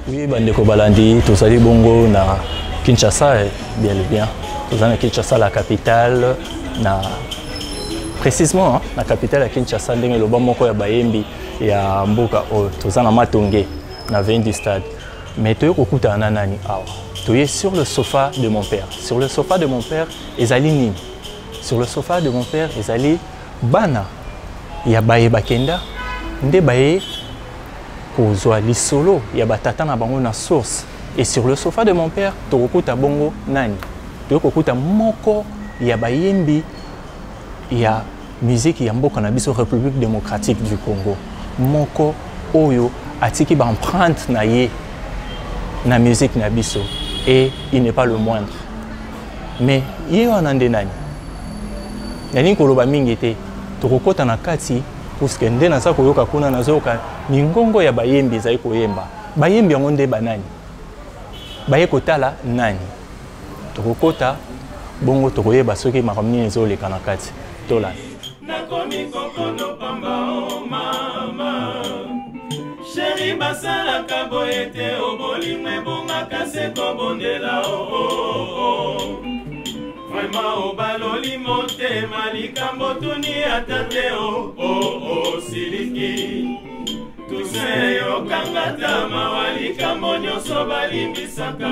Oui, bandeko balandi, tozali bongo na Kinshasa, bien le bien. Tozali na Kinshasa, la capitale, na précisément la capitale à Kinshasa, ndenge loba moko ya bayembi ya mboka o tozali na Matonge, na veine du stade. Mais toyo kokuta na nani awa. Toye sur le sofa de mon père. Sur le sofa de mon père, ezali nini? Sur le sofa de mon père, ezali bana ya baye bakenda, nde baye kozwa lisolo ya batata na bango na source. Et sur le sofa de mon père, tokokuta bongo nani? Tokokuta moko ya bayembi ya musique ya mboka na biso République démocratique du Congo. Moko oyo atiki ba empreinte na ye na musique na biso, et il n'est pas le moindre. Mais ye wana nde nani? Nani koloba mingi te. Tokokota na kati puisque nde naza koyoka kuna nazoka mingongo ya bayembi ezali koyemba. Bayembi yango nde banani? Baye kotala nani? Tokokota bongo tokoyeba soki makambo nini ezoleka na kati. Tola. Nakomi kokono pamba o mama. Chéri basala kaboyete obolimwe bonga kase kobondela o. Vraiment au baloli monte malikambo tuni atate o siliki. Tuse yo kangata mawalikambo nyoso balimbisaka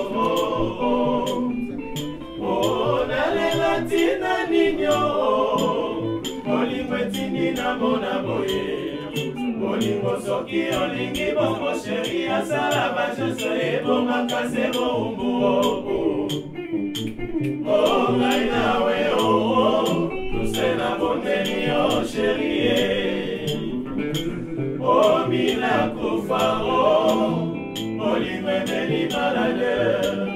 o nalela tina ninyo olingwetini na bona boye olingo soki olingi bongo sheri asala bajose ebomaka sebo umbu oh ngai nawe tuse na bondeli yo sheri oh mila kufa olingweteni malade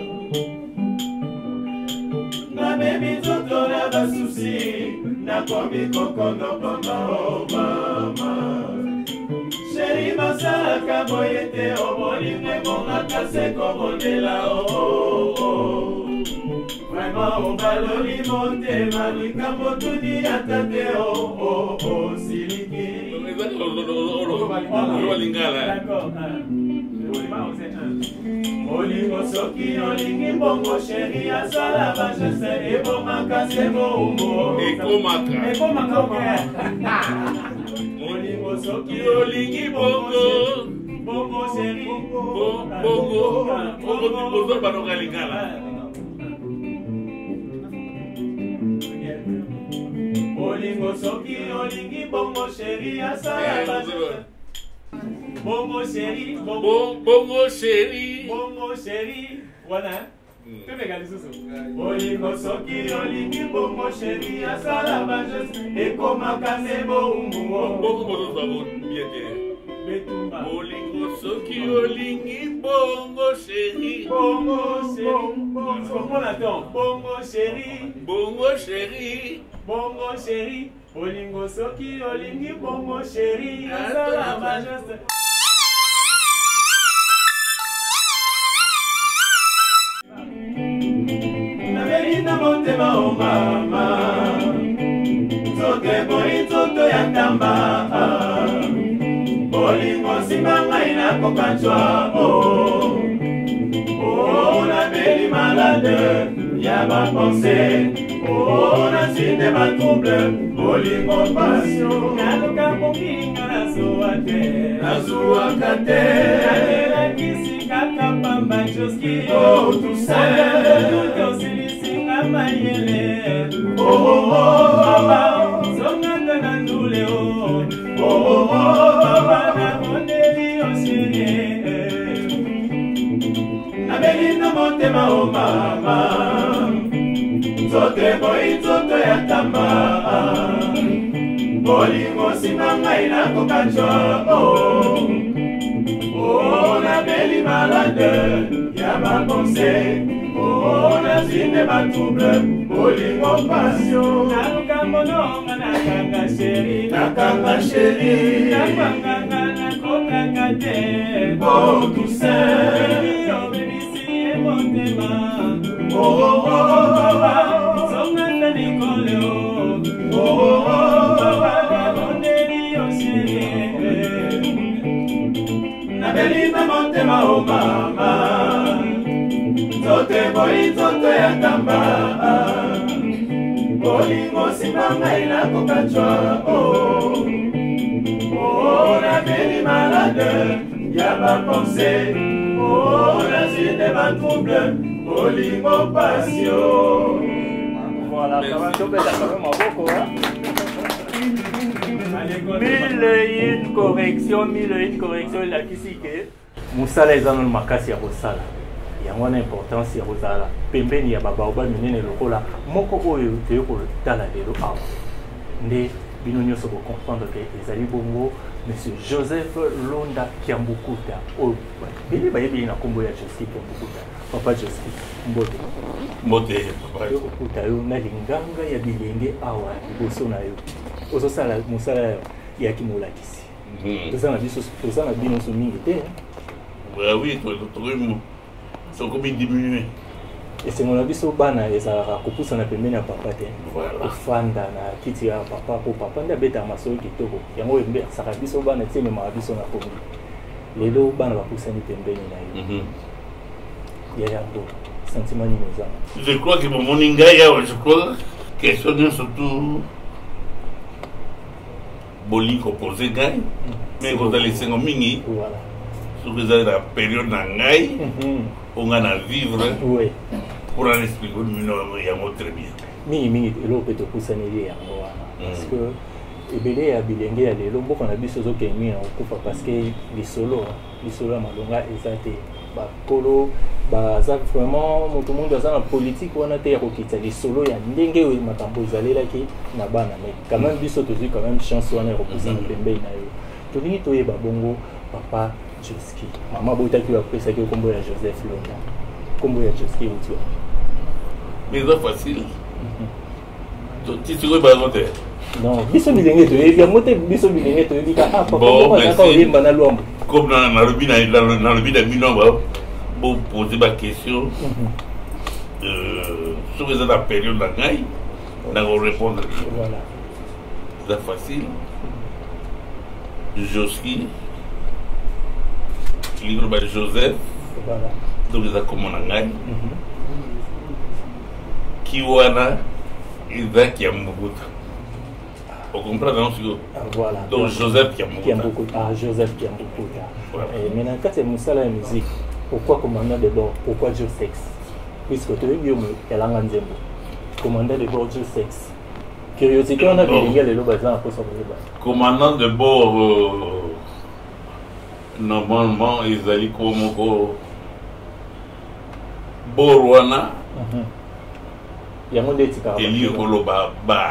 na baby toto na basusi na komi kokono pamba o mama chéri basala kaboyete obolimwe bonga kase kobondela o vraiment o baloli monte malikambo tuni atate o siliki olingo soki olingi bongo sheri asala bajese ebomaka sebo umbo ekomaka olingo soki olingi bongo sheri bongo banoka lingala olingo soki olingi bongo sheri asala bajese bongo chéri, bongo chéri, voilà. Tu me regardes sous. Olingo soki olingi bongo chéri, asala bajose, et comme un casebo umbu. Olingo soki olingi bongo chéri, bongo chéri, olingo soki olingi bongo chéri, asala bajose. Na motema o mama Zote boi toto ya tamba Bolingo simba ngai na kokachwa na beli malade Ya ba pensée na sinde ba trouble Bolingo passion Naluka mokinga na suate Nalela kisi kaka pamba Josky tout seul Mayele, baba, zonganda na ndule baba na mondeli osiri. Na belinda motema o mama, zote boi zoto ya tamba, bolingo simba ngai na kokachwa na beli malade, ya ba pensée. Na zine batouble, bolingo passion. Naluka mononga na kanga chéri, na kwanganga na kokanga te. Tout seul, baby si e motema. Baba, zonganda nikole baba na mondeli o chéri. Na beli na motema o mama Zote boy zote ya tamba Bolingo simanga ina kokachwa Oh la vie malade Y'a ma pensée Oh la suite de ma trouble Bolingo passion Voilà, ça va choper quand même à beaucoup hein. Mille une correction la kisike Musala ezana makasi ya kosala yango na importance ya kozala pembeni ya babaoba minene lokola moko oyo te ko tala lelo awa nde bino nyonso ko comprendre que ezali bongo monsieur Joseph Londa Kiambukuta oyo bili bayebi na kombo ya Josky Kiambukuta papa Josky mbote papa Kiambukuta yo na linganga ya bilenge awa liboso na yo ososala musala ya kimolakisi tozana bino so mingi te oui sont comme diminués. Et c'est mon avis sur bana et ça repousse na pembeni ya papa te. Ofanda na kiti ya papa pour papa nda beta maso kitoko. Yango embe ça biso bana tie mema biso na kombi. Lelo bana bapusa ni pembeni na yo. Ya yango sentiment ni moza. Je crois que mon ingaya je crois que sont surtout boli composé gagne. Mais quand les 5 mingi voilà. Sur la période d'angaï, on a à vivre oui. Pour en expliquer très bien. Mingi peut te pousser parce que ebele ya bilenge ya lelo mboka na biso zokemi na okufa parce que lisolo malonga ezate ba kolo ba za vraiment tout le monde dans la politique wana te ya kokita lisolo ya ndenge we makambo ezalelaki na bana mais quand même biso tozi quand même chance wana ya kopusa na pembeni na yo tolingi toyeba bongo papa Josky maman botaki ba pesa ki kombo ya Joseph Londa kombo ya Josky utu mais c'est facile tu veux pas monter non biso bilenge to yebi mote biso bilenge to yebi ka papa ko na ka yemba na lombo comme na lobi na minomba bon poser ma question sur la période de la na répondre voilà c'est facile Josky livre de Joseph voilà donc les commandant Kiwana Érick Kiambukuta on comprend non voilà donc Joseph Kiambukuta Joseph Kiambukuta voilà. Et maintenant quand c'est musala la musique pourquoi commandant de bord pourquoi Djo Sex puisque tu es bien elanga nzembo commandant de bord Djo Sex curiosité on a bien les lobes là pour ça commandant de bord normalement ils allaient comme Borwana yango ndeti ka eli kolo bar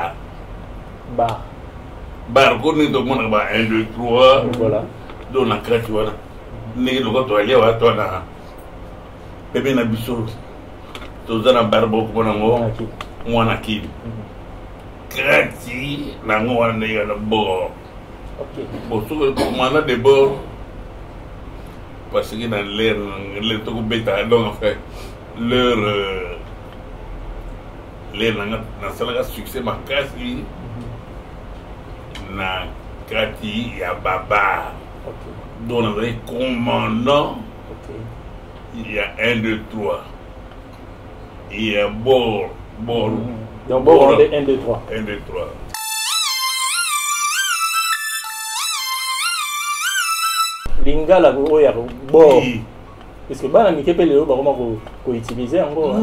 koni to mona ba 1 2 3 voilà do na krati wana ne lo ko to ali wa to na bebe na biso to zana barbo ko na ngo mwana kidi krati na ngo wana ne ya bo OK bo so mwana de bo parce que dans l'air to ko beta donc en fait leur na sala succès makasi na kati ya baba donc on a commandant il y a 1 2 3 il y a bord donc bord 1 2 3 1 2 3 lingala ko ya bord parce que bana mike pe lelo ba ko utiliser encore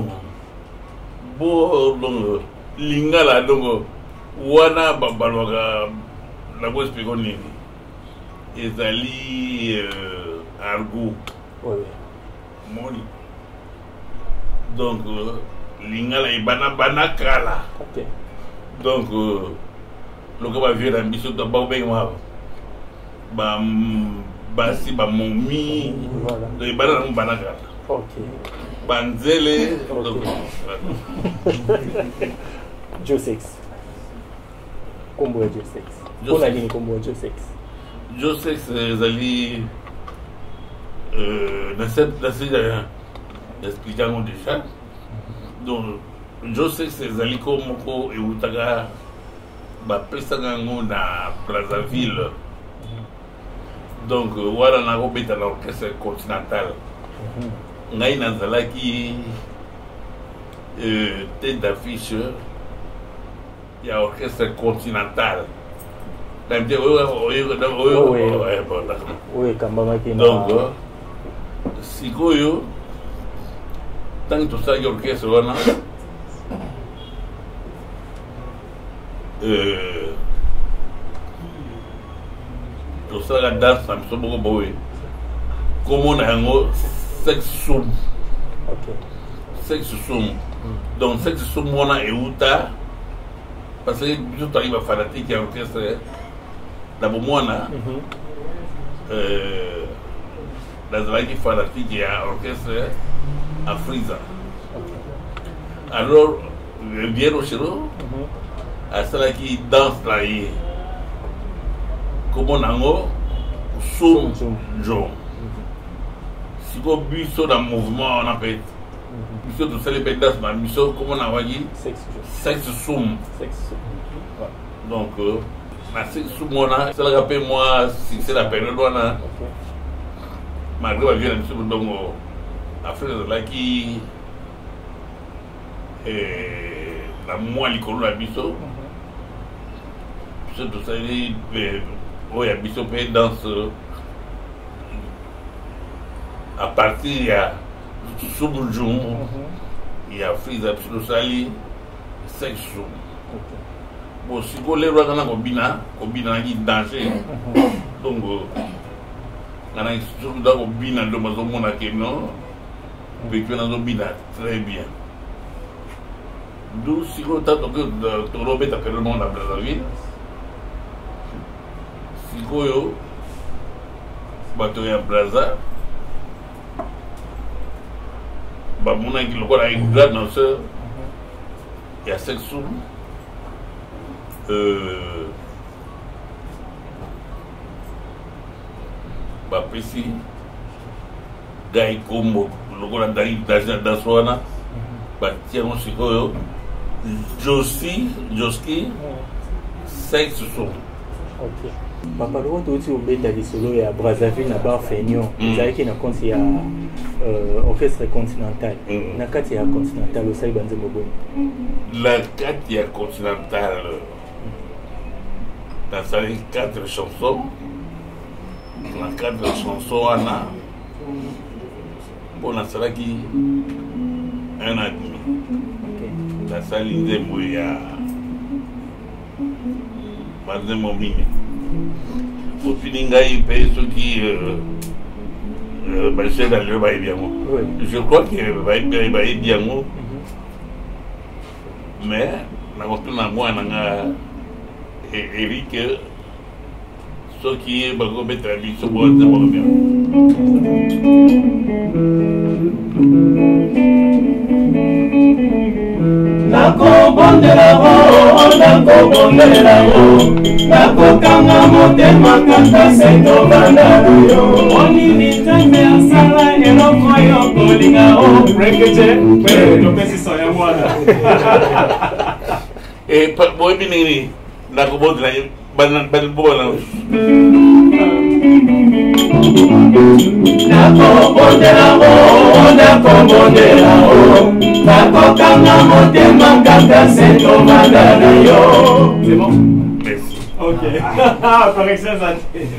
bon donc lingala donc wana babaloka na ko expliquer nini ezali argot oui moni donc lingala ibana kala OK donc lo ko ba vieux na biso to ba be ma ba basi ba momi voilà do ibana bana kala OK banzele Djo Sex kombo ya Djo Sex kuna nini kombo ya Djo Sex Djo Sex ezali dans cette explication déjà donc Djo Sex ezali comme ko eutaka ba pesanga ngo na Brazzaville Donc voilà na robeta na orchestre continental. Ngai nazalaki tête d'affiche ya orchestre continental. Donc sikoyo tant que ça y orchestre wana tout ça la danse ça me semble beaucoup beau. Comme on a un sexe soum. OK. Sexe soum. Donc sexe soum on a euta parce que je arrive à fanatique à orchestre d'abord moi na la zalaki fanatique à orchestre à Frisa. Alors bien au chiro à cela qui danse là y comme on a un soum jo. Si vous avez un mouvement, on appelle ça de célébrer dans mission, comme on a dit, sexe soum. Donc, la sexe soum, ça le rappelle moi, si c'est la période, malgré la violence, donc, après la qui la moi, l'école, la mission, c'est tout ça, il y a mission dans ce. À partir il y a Soumjoum, il y a Frisa Psilosali, Sexu. Bon, si vous voulez voir dans combina qui danger, donc on a surtout dans combina de ma zone monarque non, mais que dans combina très bien. D'où si vous avez que Robert a fait le monde à Brazzaville, si vous avez battu à Brazzaville. Bah mon ami le quoi avec grade danseur il y a sexe soum bah précis gars comme le quoi d'arrive dans soana bah tiens on se quoi Josky sexe soum. OK. Papa le retour au beta de solo et à Brazzaville na bar Feignon c'est qui na compte il y a orchestre continental na kati ya continental aussi banze moboni la kati ya continental dans ces 4 chansons la 4 chansons ana bon ça qui un an et demi dans sa ligne moya banze mobini au Piningaï pays ceux qui c'est dans le bail bien. Je crois qu'il va être bien. Mais la question à moi, Érick, ce qui est beaucoup mettre la vie sur moi, c'est bien. Nako bondela ho, nako kanga motema kanta seto bandala yo. Oni nitambe asala eloko yo kolinga ho. Brekeje, topesi soya mwana. Boy binini, nako bondela banan bola. Nako bondela ho, nako kanga motema kanta seto bandala yo. C'est bon? Merci. Ok. Correction ça.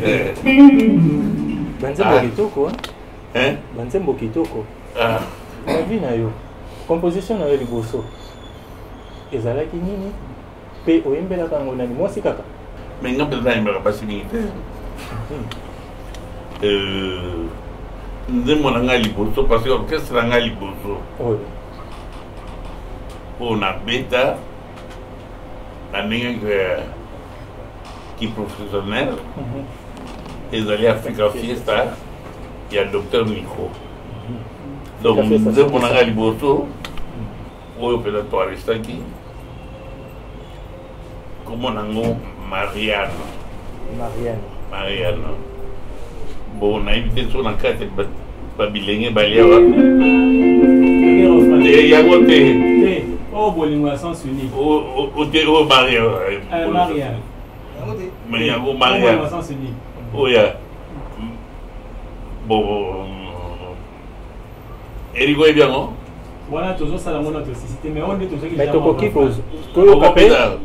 Banzembo kitoko hein? Banzembo kitoko. Ah. La vie na yo. Composition na yo liboso. Ezalaki nini? Pe oyembela kango nani mwasi kaka. Mais ngapela na imbaka pasi mingi. Nzembo na ngai liboso parce que orchestre na ngai liboso. Oui. On a bêta un qui est professionnel. Ils allaient à Africa Fiesta. Il y a le docteur Nico. Donc, nous avons un liboso. Où peut être Aristaki. Comment on a Marianne. Bon, on a invité sur la carte de Babilenge Baliawa. Et il y a côté. Oh, Bolingo à sens unique. Oh, Marianne. Marianne. Mais il y a Marianne. à sens unique. Oh, il y a Bon. Érick est bien, non? Voilà, toujours ça la monnaie de société, mais on est toujours qui mais tu qui pose au capital.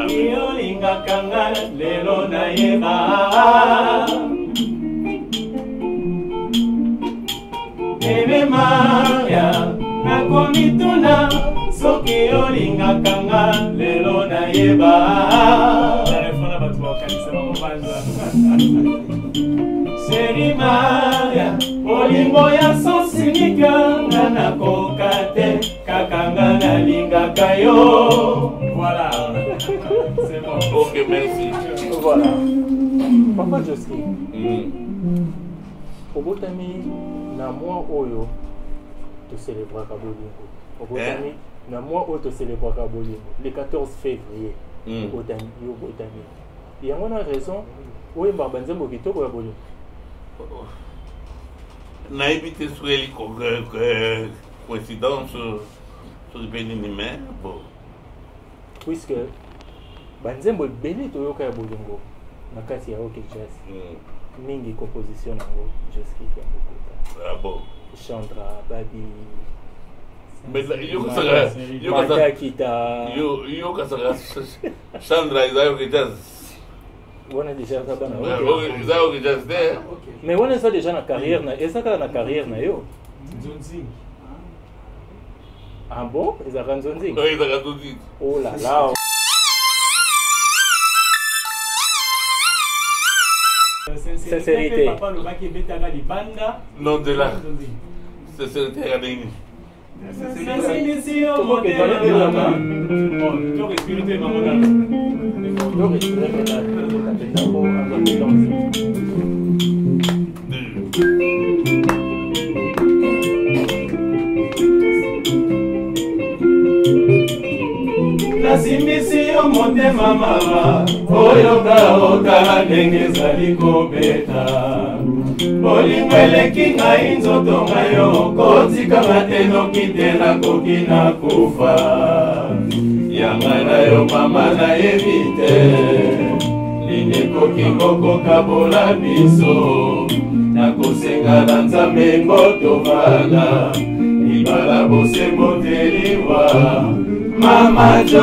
Maria, nakomituna soki olingakanga lelo nayeba. Chérie Maria, olingo ya sensinika nga nakoka te kakanga nalingaka yo. Voilà. C'est bon. Ok, merci. Voilà. Papa Josky. Obotami na mois oyo to célébraka bolingo. Obotami na mois oyo to célébraka bolingo. Le 14 février. Obotami. Il y a une raison. Oui, ma banzembo kitoko ya bolingo. Na évité sur les coïncidences sur le bénin, mais bon. Puisque banzembo beli to yoka ya bolingo. Nakati ya OK Jazz. Mingi composition nango Josky Kiambukuta. Ah bon. Chandra, Babi. Mais yo kasaka Chandra isayo que jazz. On a déjà ça bana. Isayo que jazz there. Mais on est ça déjà na carrière na ezaka na carrière na yo. Zonzi. Ah bon? Ezaka nzonzi. Oui, ezaka nzonzi. Oh là là. Sincérité. Papa le bac est bétaga di banda. Non de là. Sincérité à l'ennemi. Comment que dans les là-bas? Tu respires maman. Tu respires Nasimisi yo motema mama oyoka otala ndenge ezali kobeta bolingo eleki ngai nzoto ngai yo kotikanga te noki te nakoki nakufa yanga na yo mama nayebi te nini ekoki kokokabola biso nakosenga na nzambe ngo tovanda libala bosembo teliwa Mama Jo,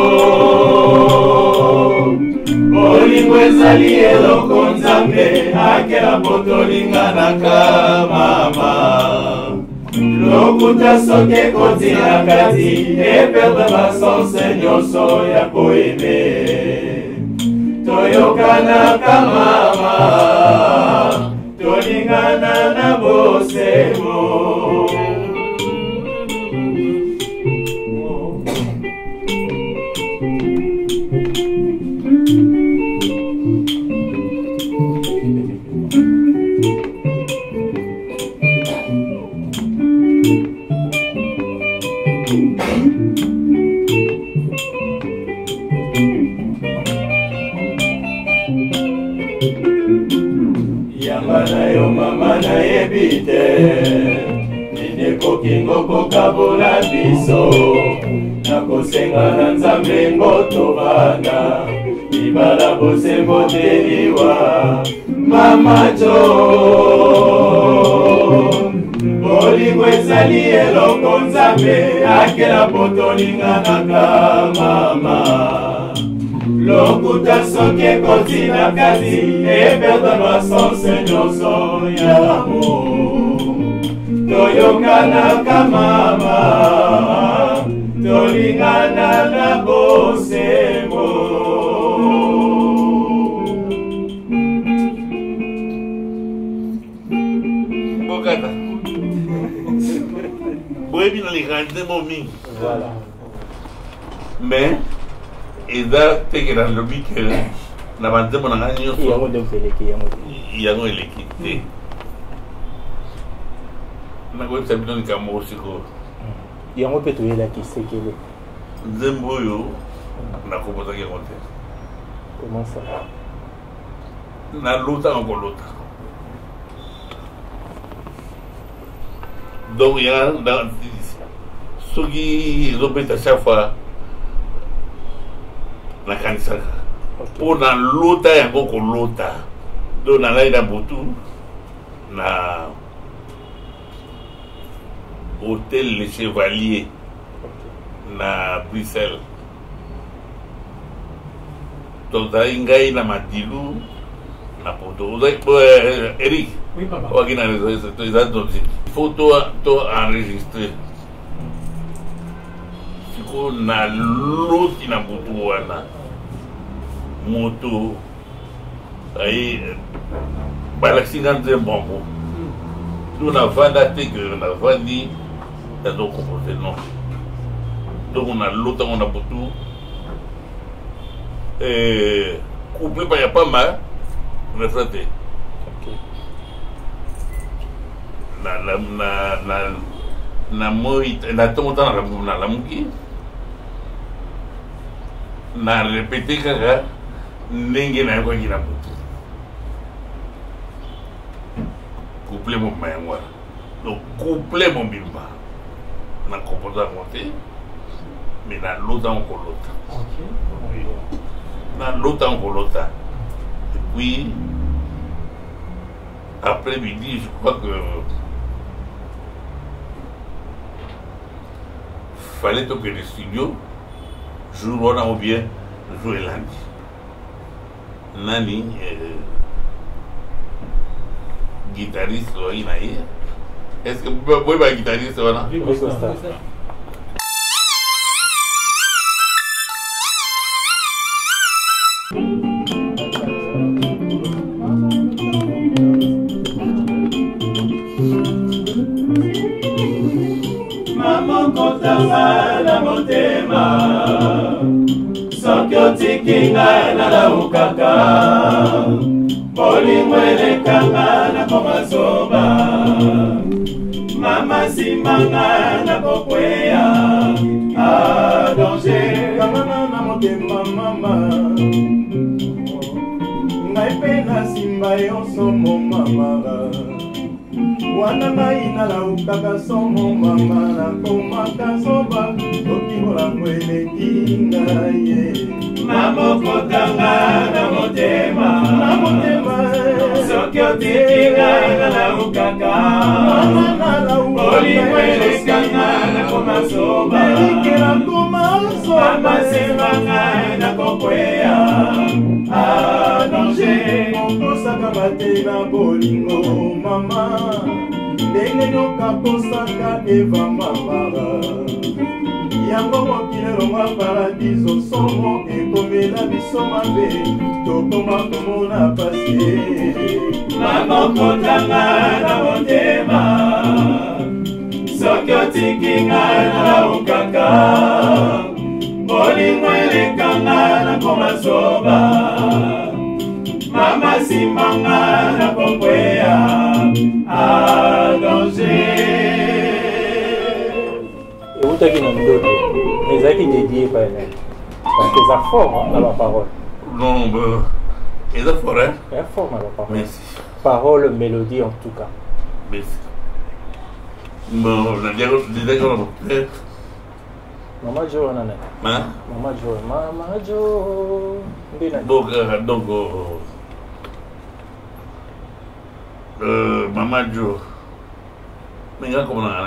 bolingo ezali eloko nzambe akela potolinganaka mama lokuta soki ekotina kati eperde basanse nyonso ya koyeme toyokanaka mama tolingana na bosembo. Mama nayebi te nini ekoki kokabola biso nakosenga na nzambe ngo tovanda libala bosembo teliwa Mama Jo bolingo ezali eloko nzambe akela potolinganaka mama lokuta soki ekotina kati eperde basanse nyonso ya amour toyokanaka mama tolingana na bosembo. Bokata boyebi na likanze mo mingi mais eza tekela lobi ke na banzembo na ngai nyonso yango eleki te nakoyebisa bino likambo sikoyo yango mpe toyelaki sekele nzembo oyo nakobosaki yango te comment ça nalotaka kolota donc ya soki ezobeta chaque fois nakanisaka mpo na lota yango kolota do nalai na butu na hôtel Le Chevalier na Bruxelles. Tozali ngai na Madilu na poto. Érick, oui, papa. Il faut tout enregistrer. Siko na loti na butu wana moto ay balaxinga nze mbombo. Nous na vanda te que na vandi ta do comporter non. Donc on a l'autre on a butu couplé pas y a pas mal reflété. Na moi na tomota na la muki na répéter kaka ndenge na ko ngina butu couplé mon main donc couplé mon bimba na comporter monter mais na l'autre encore l'autre na l'autre encore l'autre et puis après midi je crois que fallait que le studio jour on ou bien jouer lundi. Nani guitariste est-ce que vous pouvez pas guitariste voilà? Oui, c'est ça. Kotanga na motema soki otiki ngai nalaukaka bolingo elekanga nakoma zoba mama simanga nakokweya danger kangana na motema mama ngai mpe nasimba yo somo mama wana ngai nalaukaka somo mama nakomaka zoba toki molango eleki ngai mamokotanga na motema soki otiki ngai nalaukaka bolingo elekanga nakoma zoba mama simba ngai nakokweya danger okosaka bate na bolingo mama ndenge nokaposaka eva mabara yango mokili elonga paradiso somo ekomela biso mabe tokoma komona pasi mamokotanga na motema soki otiki ngai nalaukaka bolingo elekanga nakoma zoba mama simanga nakokweya danger. Et vous avez une autre, mais ça qui est dédié par elle. Parce que ça forme dans la parole. Non, il est fort, hein? Il est fort dans la parole. Merci. Parole, mélodie en tout cas. Merci. Bon, on a déjà qu'on Maman Jo, on en a. Hein? Maman Jo. Donc, Maman Jo. Mais il y a comment on a.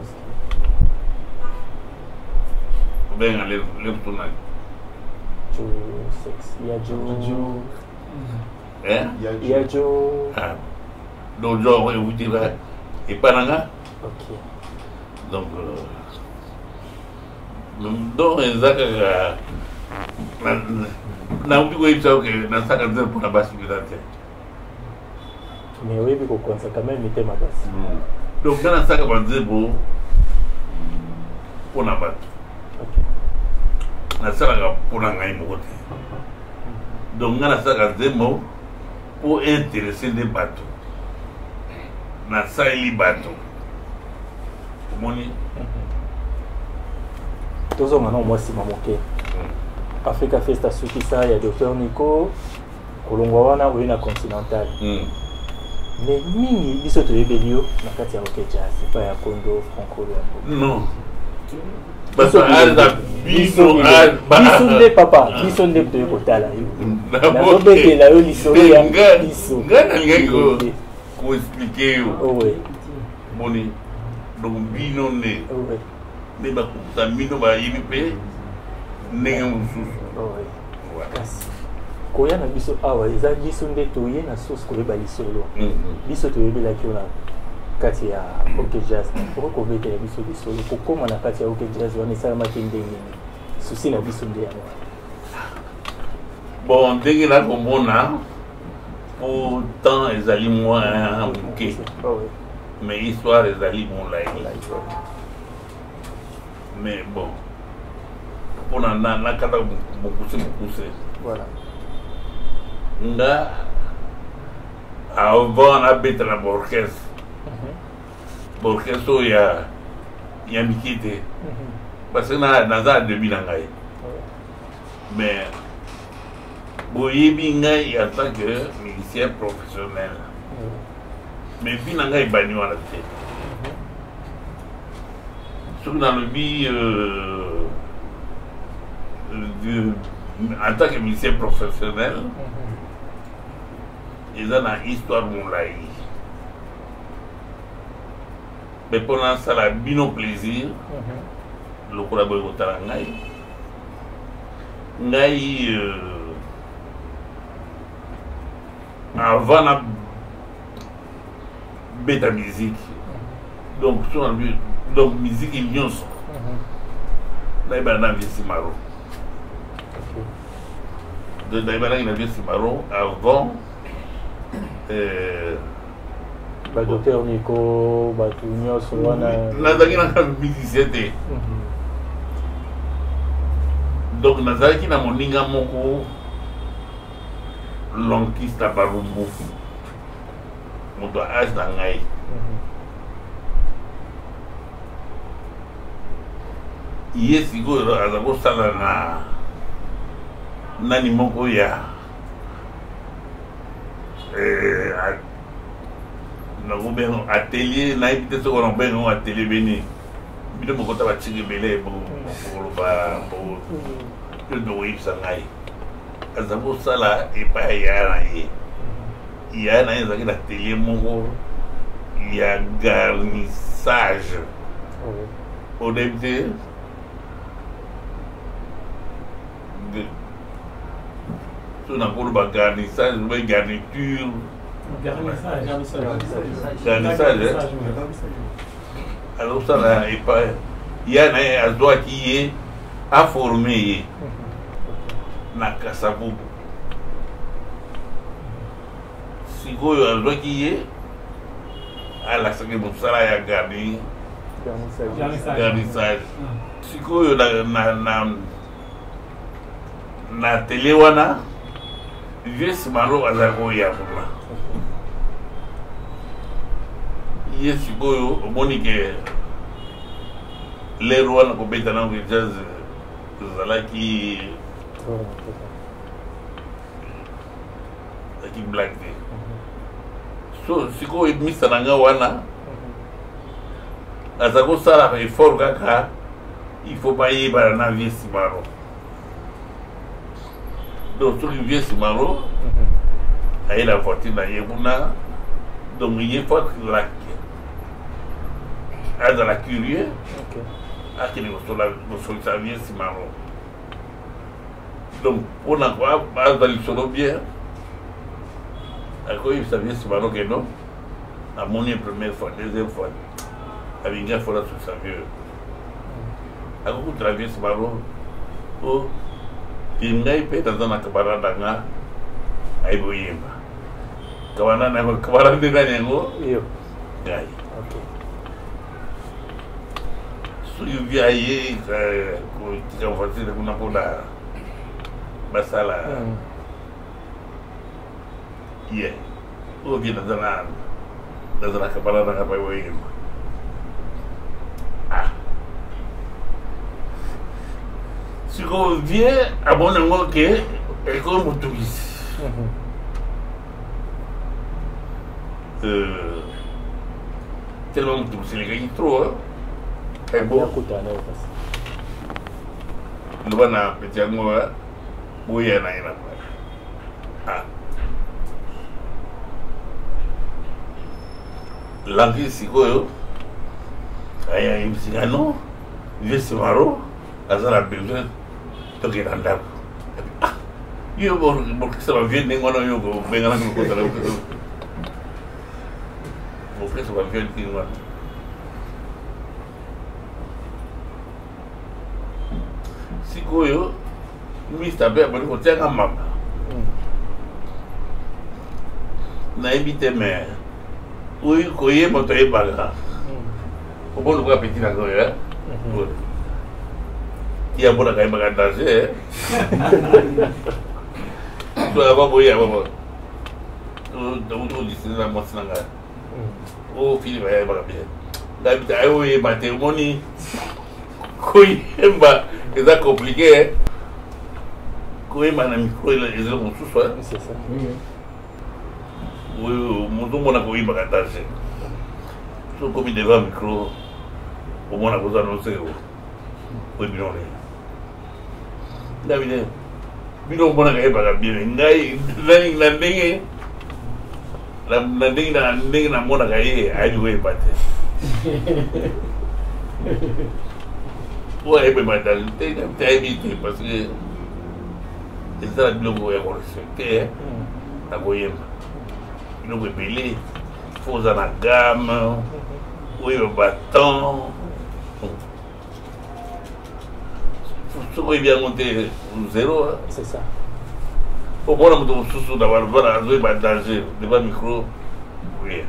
Ben, allez, retourner. Jo, sexe. Il y a Jo. Hein? Il y a Jo. Ah. Donc, Jo, vous direz. Et pas là? Ok. Donc, ezaka na ubi ko ipsa que na saka nzela pour la basse militaire. Mais oui, il faut quand même mettre ma basse. Donc dans la saka banzebo pour la batte. Ok. Na saka pour la ngai mokote. Donc dans la saka zemo pour intéresser les bateaux. Na saili bateau. Moni. Tous on a moi si mamoké. Africa Festa Sukisa, il y a Dr Nico, Kolongwana ou na continental. Mais mingi biso to yebelio na kati ya rock jazz, c'est pas ya Congo Franco. Non. Parce que biso nde papa, biso nde to yekotala yo. Na bobekela yo lisolo ya biso. Ngana ngeko. Pour expliquer. Oui. Boni. Donc, bino ne. Oui. Mais ma coupe, mino ba yimipe. N'est Oui. Koya na biso awa eza biso nde toye na source koyeba lisolo biso toyebelaki na kati ya OK Jazz okobetela biso lisolo kokoma na kati ya OK Jazz wana esalamaki ndenge susi na biso nde yango bon ndenge na komona autant ezali moins moke mais histoire ezali molai mais bon mpona nakata mokuse voilà nga avant nabetela baorchestre baorchestre oyo ya miki te parce que naza adebi na ngai mais boyebi ngai en tant que musicien professionnel mais vi na ngai ebani wana te soki nalobi en tant que musicien professionnel ils ont une histoire moulai. Mais pendant ça, la bino plaisir, le collaborateur de Ngai. Ngai, avant la bêta musique, donc musique il y a là il y a Simaro. De Daibana il y a Simaro avant. Docteur Nico, Batunyo, Solana. Nazaki na musicien te. Donc nazaki na moninga moko lonkista barumbu. Moto age na ngai. Yesi go azako sala na nani moko ya na atelier na ibite so ko bengo atelier beni bide mo kota ba tshige bele bo ba bo do wi sangai azabo sala e pa ya na ezaki na atelier mo ya garnissage au début on a pour le garnissage, le garniture. Garnissage. Alors ça là, il y a un droit qui est à former. Na kasabu. Si vous avez un droit qui est à la seconde ça il y a garnissage. Si vous avez na télé wana yes maro azako ya mama yes boyo omonique les rois na kobeta na ngo jazz zalaki aki black day so siko misa nanga wana azako sala effort kaka il faut pas y ba na yes maro. Donc, tout le vieux Simaro a eu la fortune dans Yébuna, donc il est fort dans la curieux, à qui nous sommes vieux Simaro. Donc, pour n'en croire, dans le solo bien, à quoi il savait Simaro que non, à mon première fois, deuxième fois, avec une fois sur sa vieux. À quoi tu as vieux Simaro? Oh, Kingai pe tazana kabaranda nga aibo yemba. Kawana na kabaranda ngani ngo? Iyo. Gai. Okay. So you viaye ko tika fatile kuna pola basala. Yeah. O vina tazana kabaranda nga aibo yemba. Ah. Si vous venez à mon nom que est comme touriste. Tellement tout c'est les gars trop est bon. Nous va na petit moi boya na ina. Ah. langue sikoyo aya imsigano vieux maro azala besoin to get and up yo bo ça va vieux ngono yo go benga na ko tala bo ça va vieux ngono sikoyo mista be bo ko tenga mapa na ebite me oui koye moto e baga o bon ko petit na ko ya Kiambukuta kai baga danger to aba boya baba to lisina mo sinanga o fili ba baga bien da bita ayo e matrimoni koye mba c'est compliqué koye mana micro il est là pour tout ça c'est ça. Oui, mon monde a couru par attaché. So comme il devant micro, au moins on a besoin d'annoncer. Oui, bien on est. Là, bien, bien on a gagné par bien. Ngai, landing, landing na mon a gagné. H.W.A parti. Ouais, mais maintenant, t'es habitué parce que c'est ça le bloc où il y a respecté. La goyenne. Nous belé, faut la gamme, oui le bâton. Ce qui est bien monté zéro. C'est ça. Au moins on doit sous d'avoir voilà jouer pas danger devant micro. Oui.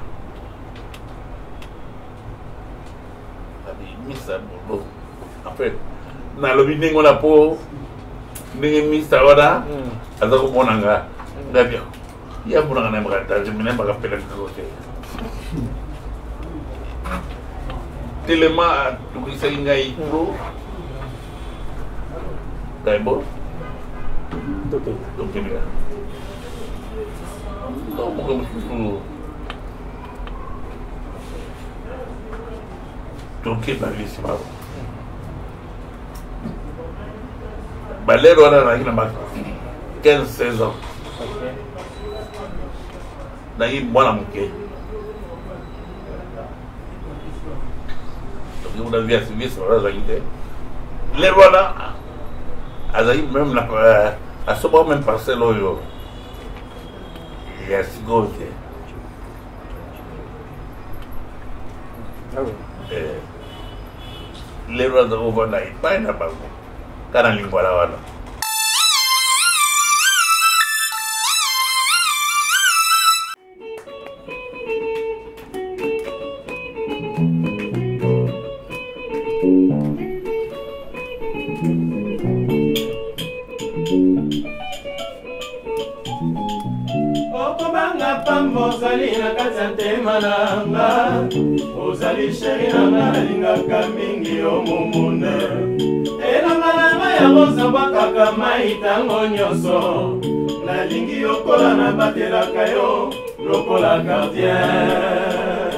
Mais ça bon. En fait, na lobi ningo na po ningo mista wada. Azako bonanga. D'accord. Il y a beaucoup de gens qui ne pas faire côté. Tellement tout ça il y a pro. D'accord. Ok. Donc bien. Non, comme donc il va laisser pas. Balero on a 15-16 ans. Nagi mwana muke donc on a vu à civil sur la zagite les voilà azali même la à ce moment même parcelle oyo il y a sigote les voilà on va na ipa na bango kana lingwala wana Ozali na kati ya ntema nanga ozali sheri nanga nalingaka mingi omomona elanga nanga yango zabwakaka mai ntango nyonso nalingi yokola nabatelaka yo lokola gardien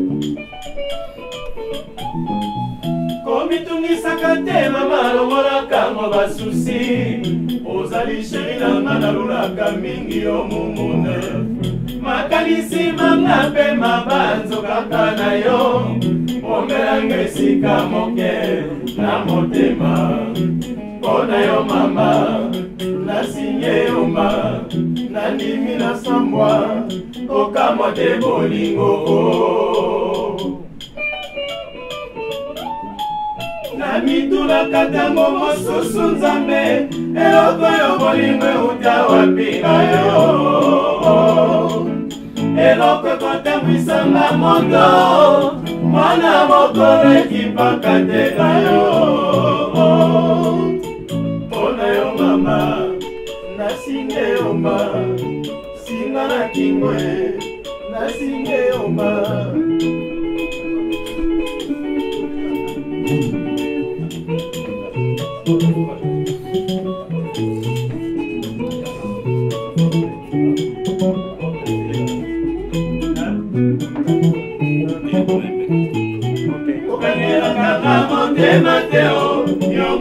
komitungisaka te mama longolaka ngo basusi ozali sheri nanga nalulaka mingi omomona makanisi manga mpe mabanzo kaka na yo omelanga esika moke na motema mpona yo mama nasinye yoma nandimi nasambwa okamwa te bolingo namitulaka ntango mosusu nzambe eloko yo bolingo euta wapi na yo eloko ekotambwisanga mondo mwana mokolo ekipaka te na yo mpona yo mama nasinge yoma singa na kingwe nasinge yoma Mateo, yo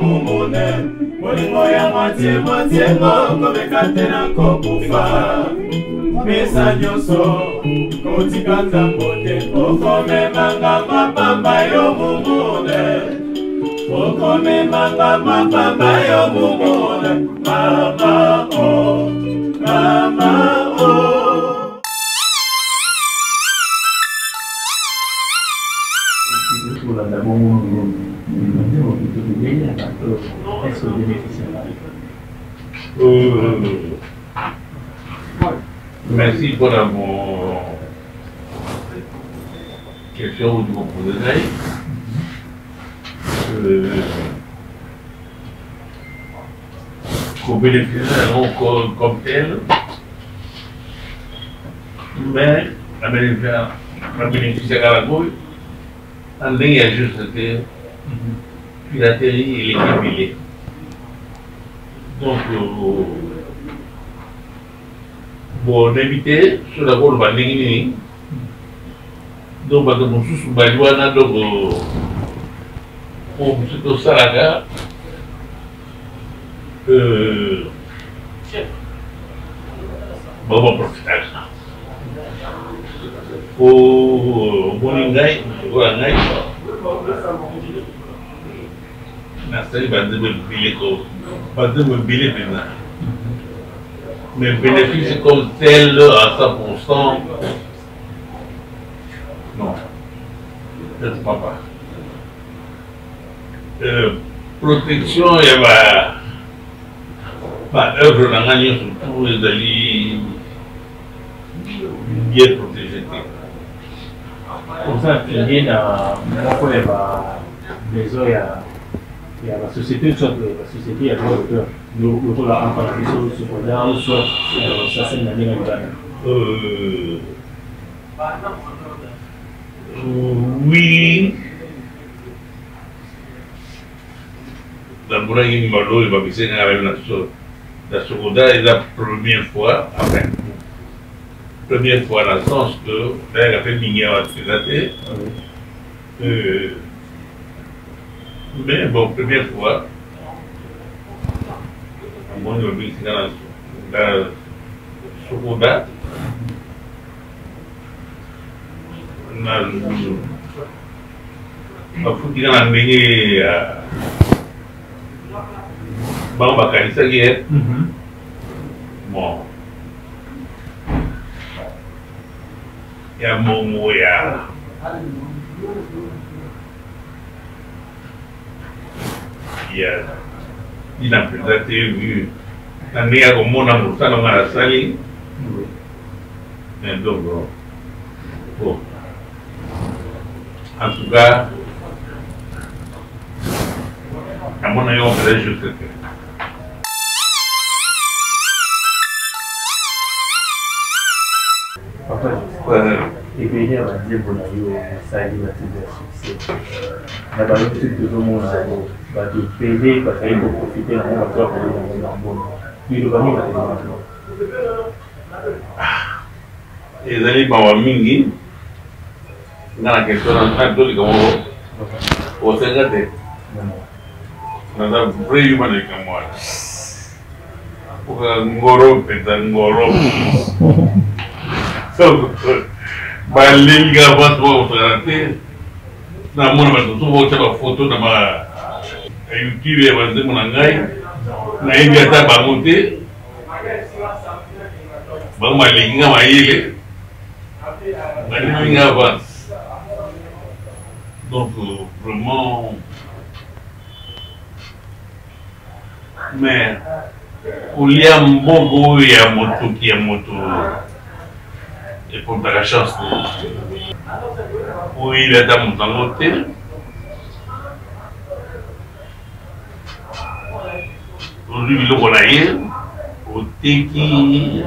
mumune, bolingo ya motie ngo komeka te na kokufa. pesa nyonso kotika nzambo te okomemanga mapamba yo mumone okomemanga mapamba yo mumone mama o mama o. Est-ce que vous bénéficiez? Merci pour la question que vous me posez. Pour bénéficier encore comme tel, mais la bénéficiaire à la gauche, en ligne, il y a juste été piraterie et l'équipement. Donc, bon, invité sur la voie de Bandingini, donc, parce que nous sommes Balouana, donc, on se trouve ça là, bon, profiter. Pour Moningai, voilà, Nastali bande me billet comme bande me billet maintenant. Mais bénéfice comme tel à 100%, non, je ne sais pas. Protection, il y a ma œuvre dans la ligne surtout les alliés bien protégés. Comme ça, il y a besoin il y a la société, soit la société, il y a le rôle à en parler sur ce programme, soit ça c'est une année oui. D'abord, il m'a dit que la seconde est la première fois, enfin, première fois dans le sens que là, il a fait minière à Trinité. Mais bon, première fois, on m'a dit que la seconde, on a foutu dans la minière à Bambaka, ça y est. Bon. Il y a Momo, il a présenté vu la meilleure au monde en ça dans la salle. Mais donc, bon. En tout cas, à mon avis, on faisait juste que. Et puis il y a un dire pour ça il va te succès. La balance de tout le monde va te payer parce qu'il faut profiter d'un moment pour aller dans le bon. Il va venir à te les amis mawa mingi dans la question dans tout le monde au Sénégal dans la vraie humanité comme moi pour ngoro peta ngoro balinga batu baotarate na mona batu sobo chapa photo na ma YouTube ya banze mona ngai na hivi hata bamonte ba malinga maile balinga avance donc vraiment mais kulia mbogo ya moto et pour la chance où il est dans mon hôtel aujourd'hui il est là au Teki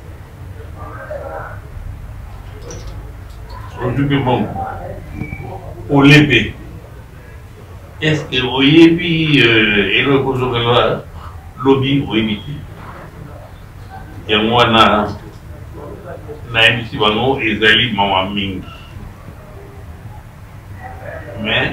aujourd'hui bon au l'épée est-ce que vous voyez puis et le projet que là lobby vous évitez et moi na emisi bango ezali mawa mingi mais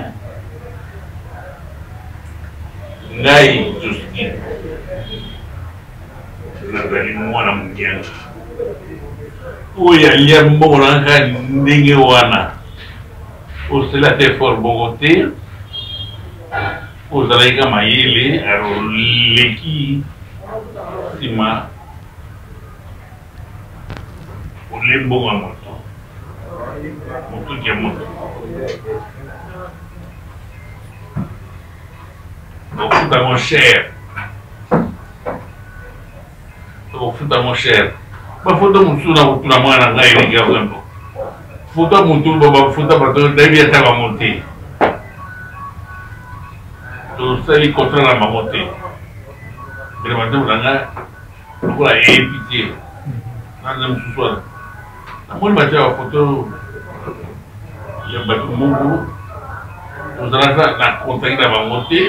ngai Josky nazali mwana munganga oyo alia mbongo nanga ndenge wana osala te fort bongo te ozalaki ka mayele aleki nsima ole mbongo ya moto motuki ya moto ofuta mon cher ofuta mon cher bafuta mosusu na kotuna mwana ngai Érick yango futa mutu bafuta bato dayebi ata bango te tosali contrat na bango te mbele matemo na ngai lokola yebi te nana mosusu wana namoni batia bafoto ya bato moko tozalaka na kontakte na bango te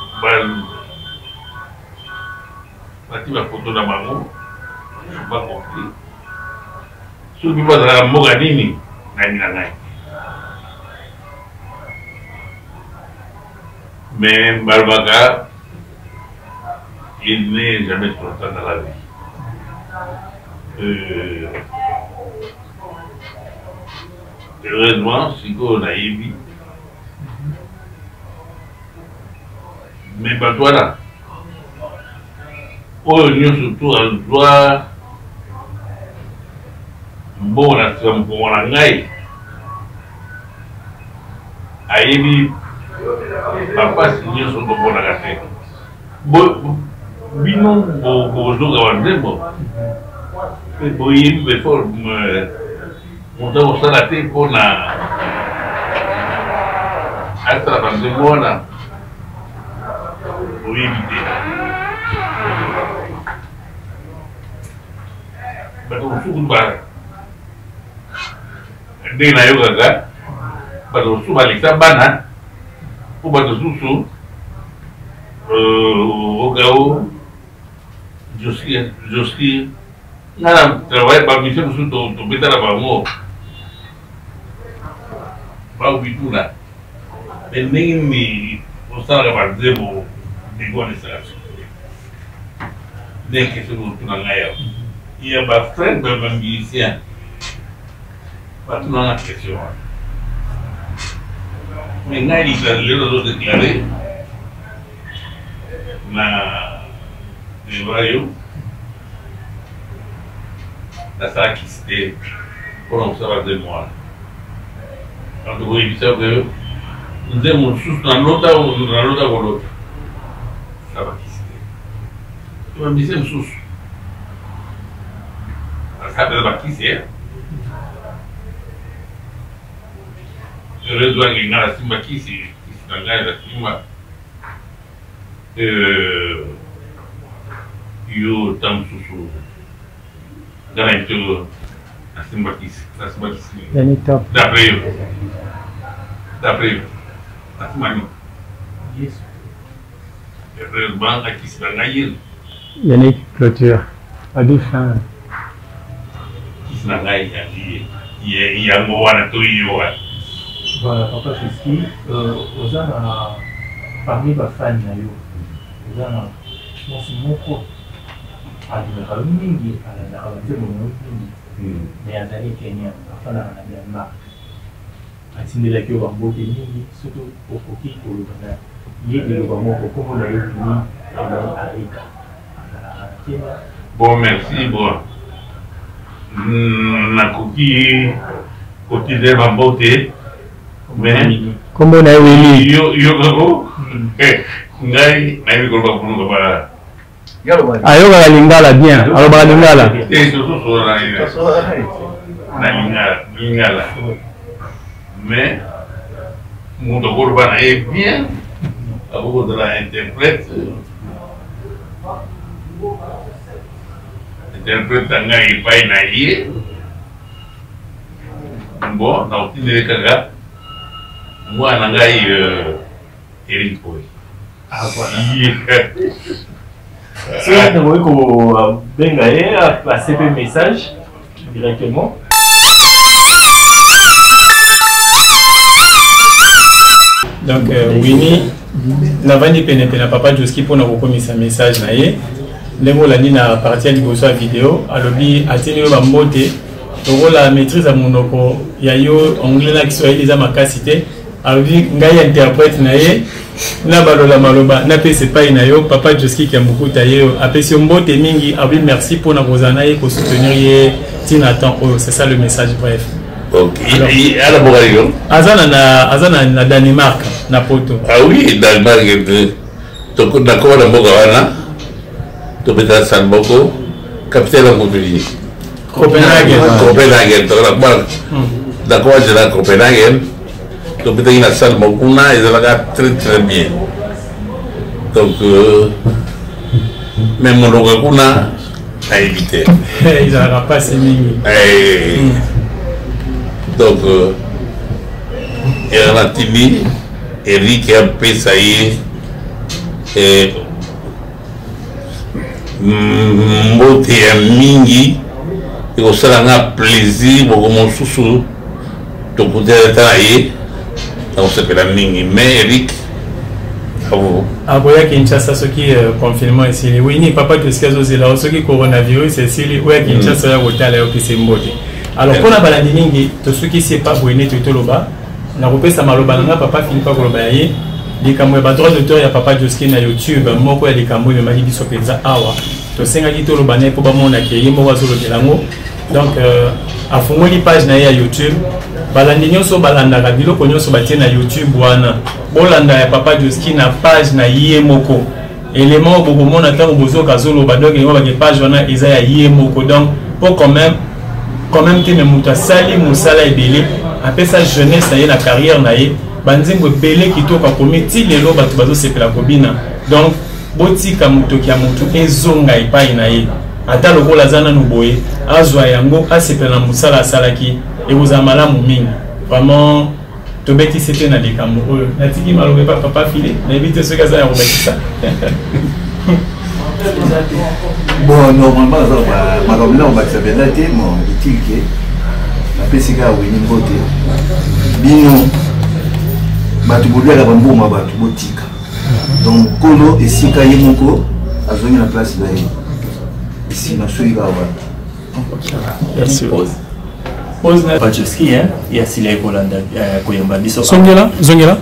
bati bafoto na bango bakompli soki bazalaka mboka nini nayebi na ngai mais balobaka il n'est jamais trop tard dans la vie. Heureusement, si on a évi, mais pas toi là. Oh, nous surtout à droit. Bon, là, c'est un bon langue. Aïe, papa, si nous sommes bon à la tête. Bon, binon, bon, bon, bon, boyebi before moto akosala te mpona asala banzembo wana boyebi te bato mosusu ndenge nayokaka bato mosusu balekisa bana mpo bato mosusu okao Josky nana travaille par mission sur ton béta la bango ba bituna mais ningi on sala ba zebo de gone sala dès que c'est tout na ngaya il y a ba frère ba musicien pas tout na question mais ngai le lo déclaré na de vario ça qui c'était pour savoir de moi. Donc vous voyez ça que nous avons sous dans l'autre ou dans l'autre. Ça va qui c'était. Tu m'as dit c'est sous. Ça va qui c'est. Je redois gagner la simba qui c'est dans la simba. Yo tam sous. D'après eux, Yannick, clôture. À 12 ans. Voilà, papa Josky, aux gens parmi les fans, aux gens, je pense que adimaka mingi alandaka banzembo mingi mais azali Kenya afandaka na Myanmar atindelaki yo bambote mingi surtout okoki koloba na ye eloba moko kombo na ye fini ezali Érick. Bon, merci. Bon, nakoki kotize bambote mais kombo na ye weli yo kako ngai nayebi koloba kunuka ba ayokaka lingala bien alobaka lingala na lingala mais moto akoloba na ye bien akokozala interprète anga epai na ye bon naotindele kaka mwana ngai Érick Mpoyi. Si vous voulez passer un message directement. Donc, Winnie, Navani Penepena Papa Josky pour nous commis un message. Nous avons la partie de la vidéo. Alors, il a tenu un mot la maîtrise à monoko yayo anglais na kiswahili za makasité abi ngai interprète na ye na balola maloba na pese pa na yo papa Josky Kiambukuta yo apesi mbote mingi abi merci pour na kozana ye ko soutenir ye tinatan oh c'est ça le message bref. OK. Alors Bogalio azana na Danemark na poto. Ah oui, Danemark to d'accord na boga wana to beta san boko capitaine de Montpellier. Copenhagen, d'accord, j'ai la Copenhagen, donc peut-être une salle Mokuna et ça va très très bien. Donc, même mon Lokakuna a évité. Il n'aura pas ces mini. Donc, il y a Tini, Érick et un peu ça y est, Mote et Mingi. Et au sein d'un plaisir, beaucoup mon sous de côté de travailler, on s'appelle la ligne. Mais Érick, à vous. Après Kinshasa, ce qui confinement ici, oui, ni papa de ce que là, ce qui coronavirus, c'est ici, oui, Kinshasa, il y a hôtel qui s'est mboté. Alors, pour la baladine, tout ce qui s'est pas brûlé, tout le bas, on a repéré ça malobana, papa finit pas pour le bailler. Les camoufles, droits d'auteur, il y a papa Josky na YouTube, moi, il y a des camoufles, le mari dit sur Pizza Awa. To senga ki to lo bané pour ba mona ke yemo wa solo telango donc a fongoli page na ya YouTube balandi nyonso balanda ka biloko nyonso batie na YouTube wana bolanda ya papa Josky na page na yemoko élément boko mona tango bozoka zolo ba donc ngoma ke page wana eza ya yemoko donc pour quand même te muta sali musala ebele après sa jeunesse na ye na carrière na ye banzimbo ebele kitoka komi ti lelo bato bazo sepela kobina donc botika mutoki ya mutu ezonga epai na ye ata lokola zana nuboye azwa yango asepela musala asalaki ekozala malamu mingi vraiment tobeti sete na likambo oyo natiki malobe pa papa file nayebi te soki aza ya kobakisa bon normalement makambo na kobakisa mpenza te mo etilike napesika ya weni mbote bino bato bolwaka bamboma bato botika donc Kolo et Sika Yemoko a zongi la place là ici na Suiga wa. Merci. Pose na pas Josky hein, il y a Sile Kolanda Koyamba biso. Zongela.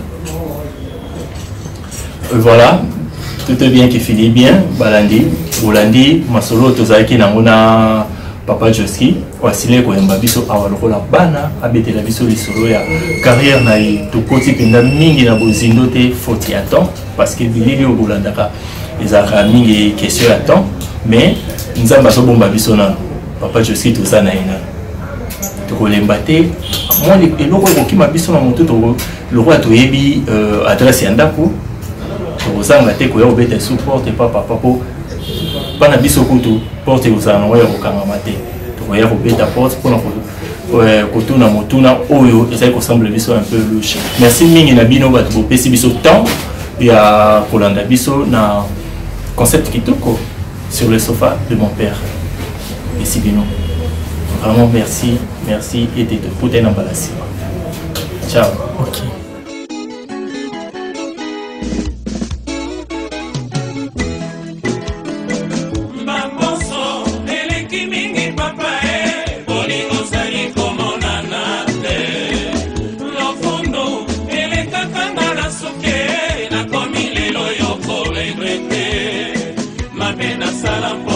Voilà, tout est bien qui finit bien, balandi, Rolandi, Masolo tozaki na mona papa Josky, Wasile Koyamba biso awalokola bana abetela biso lisolo ya carrière na to koti penda mingi na bozindo te faute ya temps parce que bilili au Bolandaka les a mingi question à temps mais nzamba so bomba biso na papa Josky tout ça na ina to kolemba te moi eloko ko kima biso na moto to le roi to yebi adresse ya ndako to zanga te ko ya obeta support et papa papo bana biso kutu porte uzana wa kokanga mate to ya obeta porte pour na kotuna motuna oyo ezali ko semble biso un peu louche. Merci mingi na bino bato bo pesi biso temps ya kolanda biso na concept kitoko sur le sofa de mon père. Merci bino. Vraiment merci et de poter na balasi. Ciao. OK. Salam